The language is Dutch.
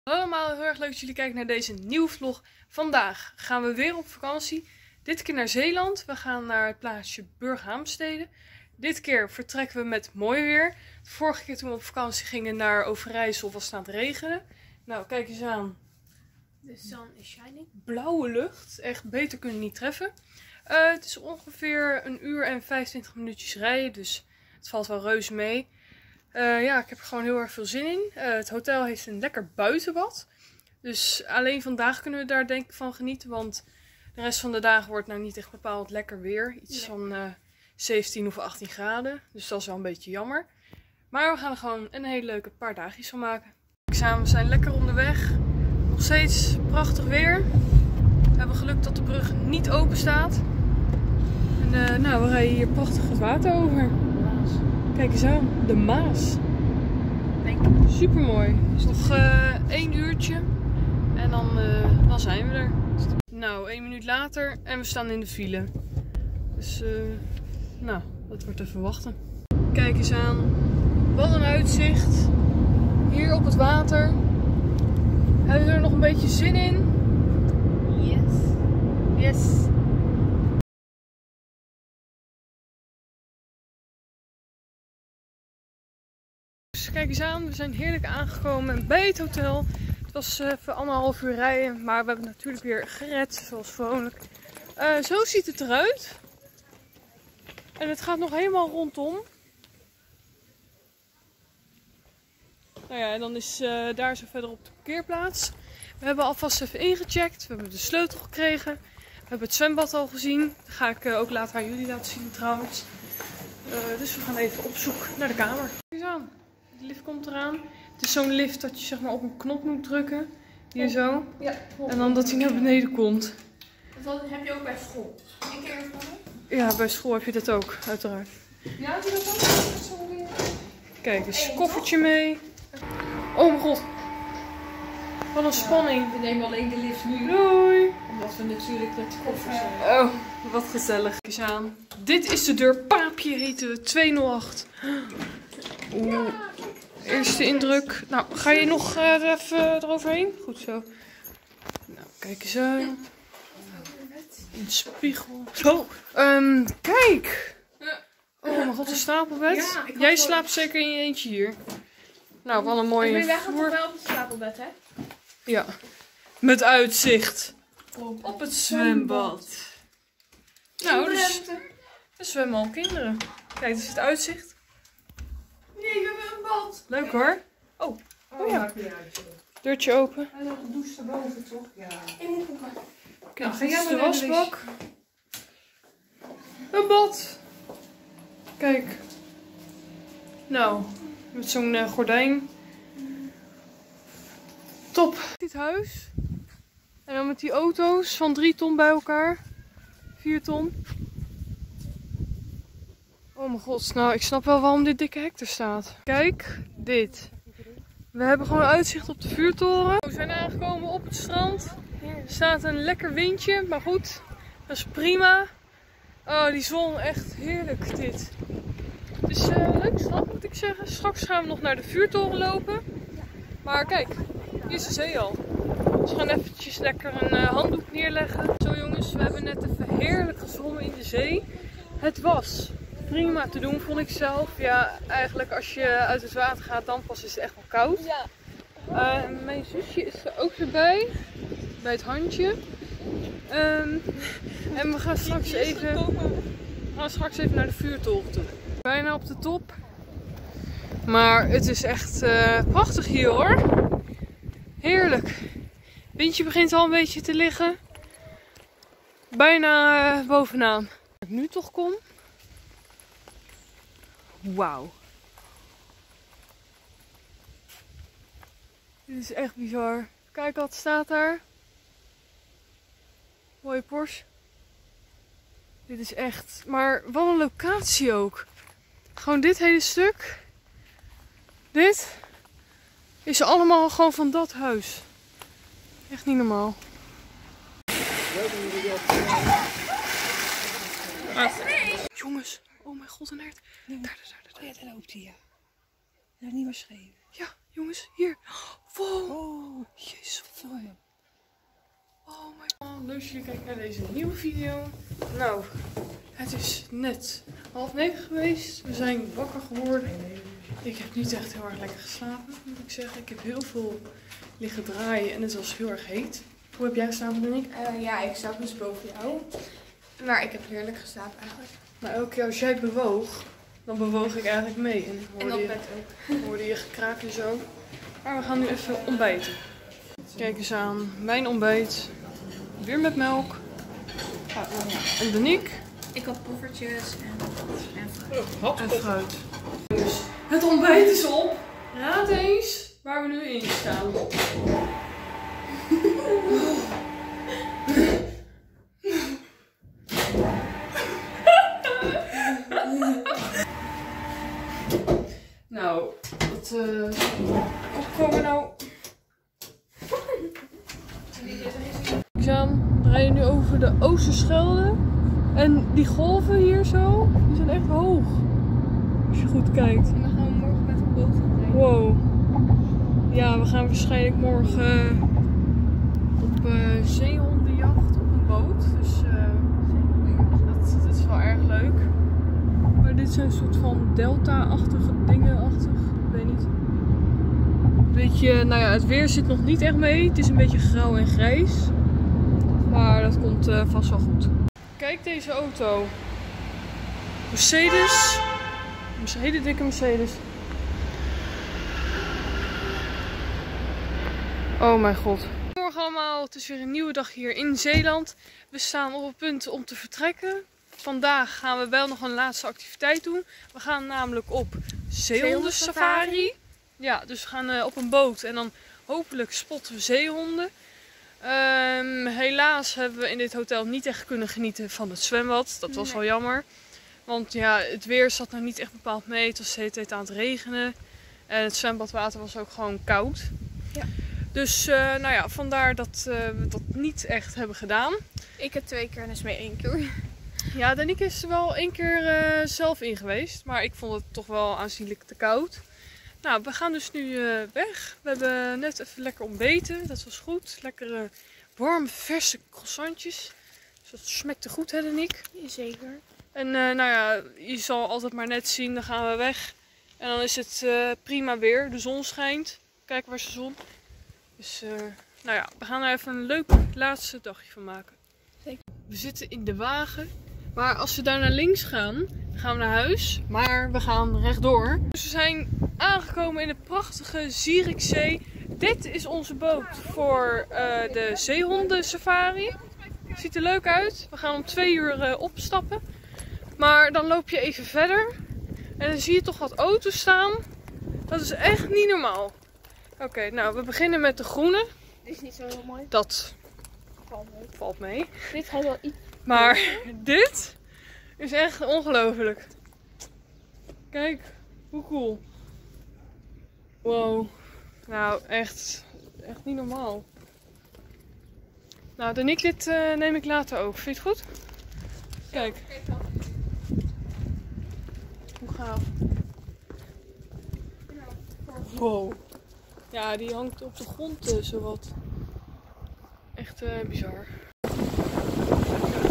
Hallo allemaal, heel erg leuk dat jullie kijken naar deze nieuwe vlog. Vandaag gaan we weer op vakantie. Dit keer naar Zeeland. We gaan naar het plaatsje Burghaamstede. Dit keer vertrekken we met mooi weer. De vorige keer toen we op vakantie gingen naar Overijssel was het aan het regenen. Nou, kijk eens aan. The sun is shining. Blauwe lucht. Echt beter kunnen we niet treffen. Het is ongeveer 1 uur en 25 minuutjes rijden. Dus het valt wel reuze mee. Ja, ik heb er gewoon heel erg veel zin in. Het hotel heeft een lekker buitenbad. Dus alleen vandaag kunnen we daar denk ik van genieten. Want de rest van de dagen wordt nou niet echt bepaald lekker weer. Iets van 17 of 18 graden. Dus dat is wel een beetje jammer. Maar we gaan er gewoon een hele leuke paar dagjes van maken. We zijn lekker onderweg. Nog steeds prachtig weer. We hebben geluk dat de brug niet open staat. En nou, we rijden hier prachtig het water over. Kijk eens aan, de Maas. Super mooi. Dus nog 1 uurtje en dan zijn we er. Nou, 1 minuut later en we staan in de file. Dus nou, dat wordt even wachten. Kijk eens aan, wat een uitzicht. Hier op het water. Hebben we er nog een beetje zin in? Yes. Yes. Kijk eens aan, we zijn heerlijk aangekomen bij het hotel. Het was even 1,5 uur rijden, maar we hebben het natuurlijk weer gered, zoals gewoonlijk. Zo ziet het eruit. En het gaat nog helemaal rondom. Nou ja, en dan is daar zo verder op de parkeerplaats. We hebben alvast even ingecheckt, we hebben de sleutel gekregen. We hebben het zwembad al gezien. Dat ga ik ook later aan jullie laten zien trouwens. Dus we gaan even op zoek naar de kamer. Kijk eens aan. De lift komt eraan. Het is zo'n lift dat je zeg maar op een knop moet drukken. Hier zo. Ja, en dan dat hij naar beneden komt. Dat heb je ook bij school. Eén keer ervan? Ja, bij school heb je dat ook, uiteraard. Ja, heb je dat ook? Kijk, een koffertje mee. Oh mijn god. Wat een spanning. We nemen alleen de lift nu. Doei. Omdat we natuurlijk met koffers zijn. Oh, wat gezellig. Kijk eens aan. Dit is de deur. Paapje heten we. 208. Oeh. Eerste indruk. Nou, ga je nog even eroverheen? Goed zo. Nou, kijk eens aan. Een spiegel. Zo. Kijk. Oh mijn god, een stapelbed. Ja, jij slaapt zeker in je eentje hier. Nou, wat een mooie Maar jij gaat vloer. toch wel op het stapelbed, hè? Ja. Met uitzicht op het zwembad. Nou, dus er zwemmen al kinderen. Kijk, dit is het uitzicht. Nee, we hebben een bad. Leuk hoor. Oh, Oh ja. deurtje open. En dan de douche daarboven, toch? Ja. Ik moet koeken. Kijk, ga dit jij is maar de naar de wasbak. Een bad. Kijk. Nou, met zo'n gordijn. Top. Dit huis. En dan met die auto's van 3 ton bij elkaar. 4 ton. Oh mijn god, nou ik snap wel waarom dit dikke hek er staat. Kijk, dit. We hebben gewoon uitzicht op de vuurtoren. We zijn aangekomen op het strand. Er staat een lekker windje, maar goed, dat is prima. Oh, die zon, echt heerlijk dit. Het is leuk strand moet ik zeggen. Straks gaan we nog naar de vuurtoren lopen. Maar kijk, hier is de zee al. Dus we gaan eventjes lekker een handdoek neerleggen. Zo jongens, we hebben net even heerlijk gezwommen in de zee. Het was prima te doen vond ik zelf. Ja, eigenlijk als je uit het water gaat dan pas is het echt wel koud. Ja. Mijn zusje is er ook weer bij het handje. En we gaan straks even naar de vuurtoren toe. Bijna op de top. Maar het is echt prachtig hier hoor. Heerlijk. Windje begint al een beetje te liggen. Bijna bovenaan. Als ik nu toch kom. Wauw. Dit is echt bizar. Kijk wat staat daar. Mooie Porsche. Dit is echt... Maar wat een locatie ook. Gewoon dit hele stuk. Dit is allemaal gewoon van dat huis. Echt niet normaal. Jongens, oh mijn god, een hert. Ja, daar loopt hij, ja. Ja, niet meer schreeuwen. Ja, Jongens, hier. Wow. Jezus, wat mooi. Oh my god. Leuk dat jullie kijken naar deze nieuwe video. Nou, het is net 8:30 geweest. We zijn wakker geworden. Ik heb niet echt heel erg lekker geslapen, moet ik zeggen. Ik heb heel veel liggen draaien en het was heel erg heet. Hoe heb jij geslapen, Danique? Ja, ik zat dus boven jou. Maar ik heb heerlijk geslapen eigenlijk. Nou, elke keer als jij bewoog, dan bewoog ik eigenlijk mee. En op bed ook. Hoorde je gekraak en zo. Maar we gaan nu even ontbijten. Kijk eens aan, mijn ontbijt. Weer met melk. En Danique. Ik had poffertjes en fruit. En fruit. Dus het ontbijt is op. Raad eens waar we nu in staan. Nou, wat opkomen nou. We rijden nu over de Oosterschelde. En die golven hier zo, die zijn echt hoog. Als je goed kijkt. En dan gaan we morgen met een boot rijden. Wow. Ja, we gaan waarschijnlijk morgen op zeehondenjacht op een boot. Dus dat is wel erg leuk. Maar dit zijn een soort van delta-achtige dingen. Ik weet niet. Beetje, nou ja, het weer zit nog niet echt mee. Het is een beetje grauw en grijs. Maar dat komt vast wel goed. Kijk deze auto. Mercedes. Een hele dikke Mercedes. Oh mijn god. Goedemorgen allemaal. Het is weer een nieuwe dag hier in Zeeland. We staan op het punt om te vertrekken. Vandaag gaan we wel nog een laatste activiteit doen. We gaan namelijk op zeehondensafari. Ja, dus we gaan op een boot en dan hopelijk spotten we zeehonden. Helaas hebben we in dit hotel niet echt kunnen genieten van het zwembad. Dat was wel jammer. Want ja, het weer zat nou niet echt bepaald mee. Het was de hele tijd aan het regenen. En het zwembadwater was ook gewoon koud. Ja. Dus nou ja, vandaar dat we dat niet echt hebben gedaan. Ik heb 2 keer en Esmee 1 keer. Ja, Danique is er wel 1 keer zelf in geweest. Maar ik vond het toch wel aanzienlijk te koud. Nou, we gaan dus nu weg. We hebben net even lekker ontbeten. Dat was goed. Lekkere warme, verse croissantjes. Dus dat smakte goed, hè, Danique? Zeker. En nou ja, je zal altijd maar net zien. Dan gaan we weg. En dan is het prima weer. De zon schijnt. Kijk, waar is de zon? Dus nou ja, we gaan er even een leuk laatste dagje van maken. Zeker. We zitten in de wagen. Maar als we daar naar links gaan, gaan we naar huis. Maar we gaan rechtdoor. Dus we zijn aangekomen in de prachtige Zierikzee. Dit is onze boot voor de zeehondensafari. Ziet er leuk uit. We gaan om 2 uur opstappen. Maar dan loop je even verder. En dan zie je toch wat auto's staan. Dat is echt niet normaal. Oké, nou we beginnen met de groene. Dit is niet zo heel mooi. Dat valt mee. Dit gaat wel iets. Maar dit is echt ongelooflijk. Kijk, hoe cool. Wow. Nou, echt niet normaal. Nou, Danique, dit neem ik later ook. Vind je het goed? Kijk. Hoe gaaf. Wow. Ja, die hangt op de grond zowat. Echt bizar.